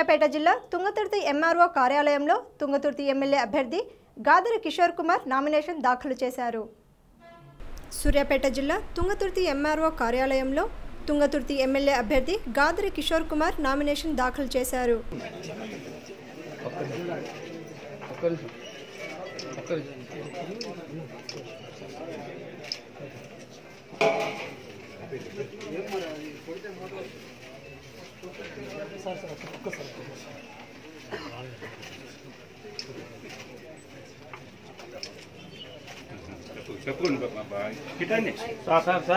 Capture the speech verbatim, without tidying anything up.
సూర్యాపేట జిల్లా తుంగతుర్తి ఎంఆర్ఓ కార్యాలయంలో తుంగతుర్తి ఎమ్మెల్యే అభ్యర్థి గాదరి కిషోర్ కుమార్ నామినేషన్ దాఖలు చేశారు. సూర్యాపేట జిల్లా తుంగతుర్తి ఎంఆర్ఓ కార్యాలయంలో తుంగతుర్తి ఎమ్మెల్యే అభ్యర్థి గాదరి కిషోర్ కుమార్ నామినేషన్ దాఖలు చేశారు. చెప్పండి బాబా కిటండి సార్ సార్